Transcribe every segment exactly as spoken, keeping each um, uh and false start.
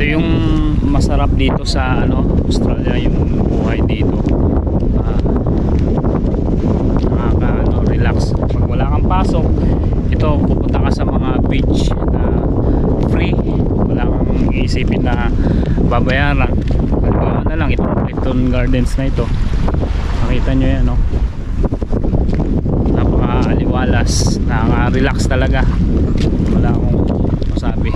Ito yung masarap dito sa ano, Australia, yung buhay dito. Uh, nakaka ano, relax. Pag wala kang pasok, ito pupunta ka sa mga beach na free. Wala kang iisipin na babayaran. Halimbawa na lang itong Clifton Gardens na ito. Makita nyo yan, no? Napaka-aliwalas, nakaka-relax talaga. Wala akong masabi.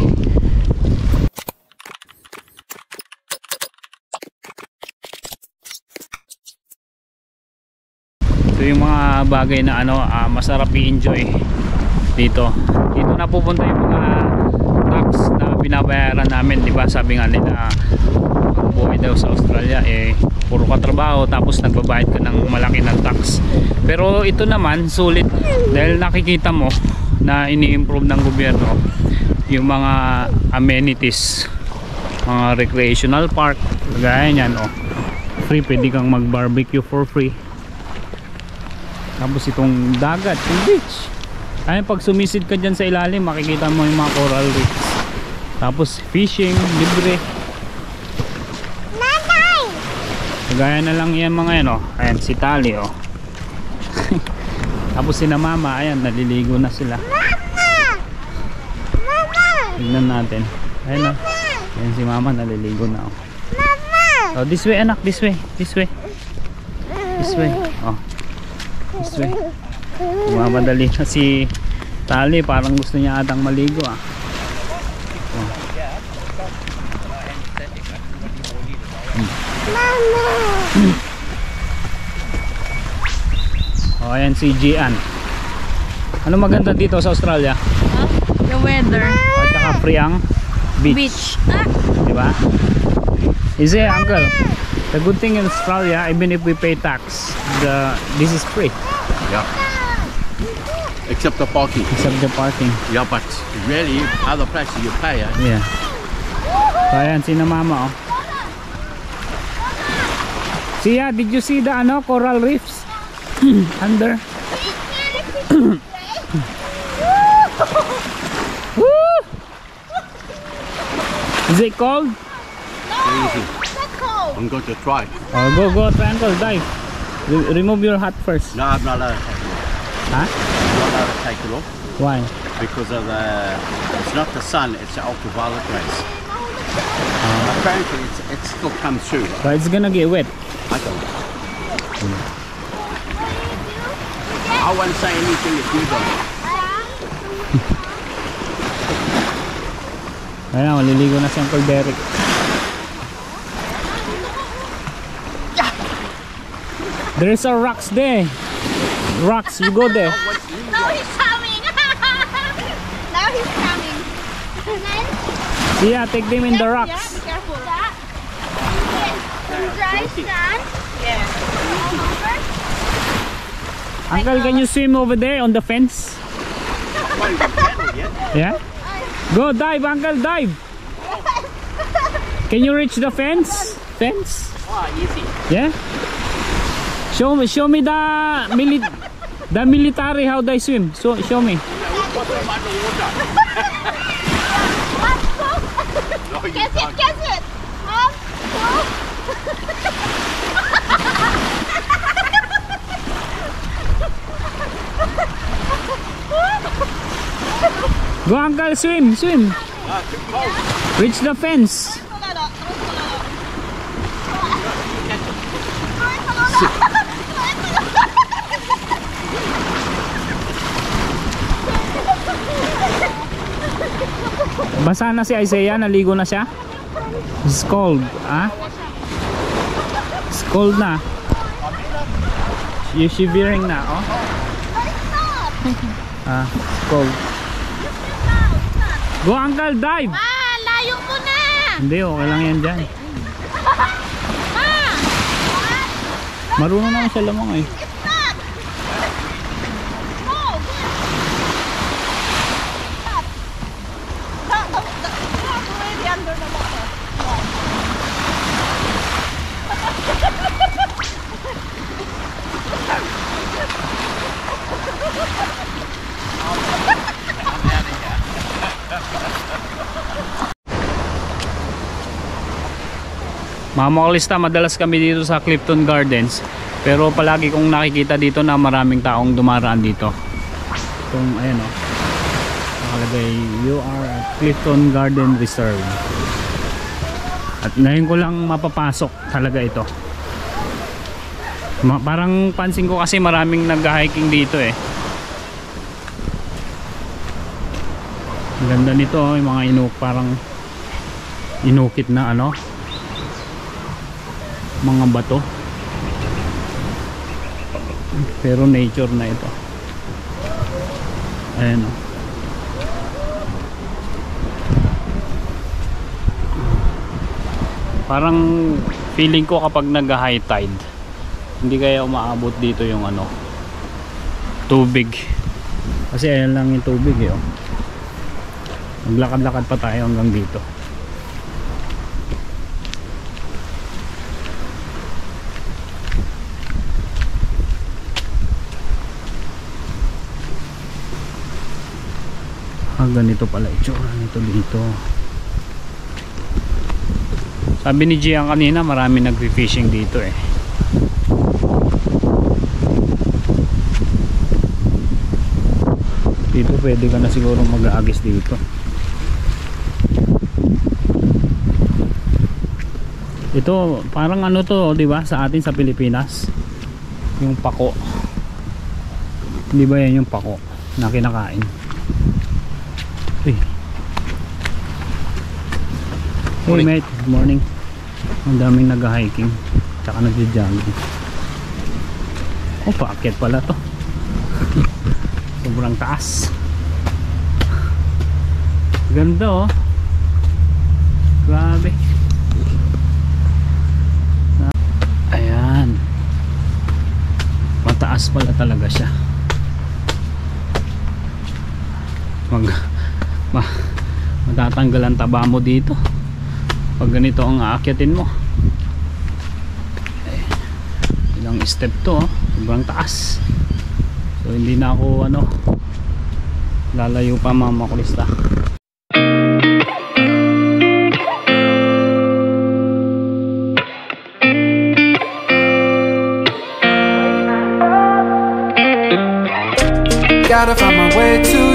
Ito yung mga bagay na ano, uh, masarap i-enjoy dito. Dito na pupunta yung mga tax na binabayaran namin, di ba? Sabi nga nila, ang buhay daw sa Australia eh puro ka trabaho tapos nagbabayad ka ng malaki ng tax. Pero ito naman sulit dahil nakikita mo na ini-improve ng gobyerno yung mga amenities, mga recreational park, gaya niyan, oh. Free, pwede kang mag-barbecue for free. Tapos itong dagat, yung beach. Ay, pag sumisid ka dyan sa ilalim, makikita mo yung mga coral reefs. Tapos fishing, libre. Gaya na lang yan mga yan, oh. Ayan si Tali, oh. Tapos si na mama, ayan, naliligo na sila. Mama! Mama! Tignan natin. Ayan, oh. Ayan si mama, naliligo na, oh. Mama! Oh, this way anak, this way, this way. This way, oh. This way. Mamadali na si Tali, parang gusto niya atang maligo, ah. Oh. Mama! Oh, ayan si Gian. Ano maganda dito sa Australia? Huh? The weather. At saka free ang beach, Beach. Ah. diba? Is it, uncle? The good thing in Australia, even if we pay tax, the this is free. Yeah. Except the parking. Except the parking. Yeah, but really, other places you pay, eh? Yeah. So ayan, si na mama, oh. Sia, did you see the ano, coral reefs? Under. Woo! Is it cold? Easy. Not cold. I'm going to try. Oh, go, go, triangle, dive. Re remove your hat first. No, I'm not allowed to take it off. Huh? I'm not allowed to take it off Why? because of the, it's not the sun, it's the ultraviolet rays. Uh, Apparently, it's, it still comes through. But it's gonna get wet. I don't know. I won't say anything if you don't. Ayan, maliligo na si Uncle Derek. There's a rocks there. Rocks, you go there. Now he's coming. Now he's coming. Yeah, take them in the Yeah, rocks. be careful. Dry sand. Yeah. Uncle, can you swim over there on the fence? Not even paddle yet. Yeah? Go dive, Uncle, dive. Can you reach the fence? Fence? Oh, easy. Yeah? Show me, show me the mili the military how they swim. So show me. Put them underwater. No, you Catch it, can't. catch it. One, two. Go, Uncle, swim, swim. Ah, too cold. Reach the fence. Basa na si Isaiah, naligo na siya. It's cold, ah? It's cold na. You shivering na, oh? Ah, it's cold. Go, Uncle, dive! Ah, layo mo na. Hindi, okay lang yan dyan. Marunong naman siya lamang eh. Mga makulista, madalas kami dito sa Clifton Gardens, pero palagi kong nakikita dito na maraming taong dumaraan dito. Itong ayan o, nakalagay you are at Clifton Garden Reserve. At ngayon ko lang mapapasok talaga ito. Ma parang pansin ko kasi maraming nag-hiking dito eh. Ang ganda nito, yung mga inuk, parang inukit na ano, mga bato, pero nature na ito. Ayan o. Parang feeling ko kapag nag-high tide, hindi kaya umaabot dito yung ano, tubig. Kasi ayan lang yung tubig eh. Oh. Maglakad-lakad pa tayo hanggang dito. Ah, ganito pala itsura nito dito. Sabi ni Gian kanina, marami nagfi-fishing dito eh. Dito pwede ka na siguro mag-aagis dito. Ito parang ano to, 'di ba? Sa atin sa Pilipinas, yung pako. Hindi ba 'yan yung pako na kinakain? Uy. Hey mate, good morning. Ang daming nag-hiking tsaka nag-jogging. Oh, paakyat pala to. Sobrang taas. Ganda oh. Grabe. Ayan. Mataas pala talaga siya. Mag ma, matatanggal ang taba mo dito pag ganito ang aakyatin mo. Eh, ilang step to oh. Sobrang taas. So hindi na ako ano, lalayo pa mga makulista. Gotta find my way to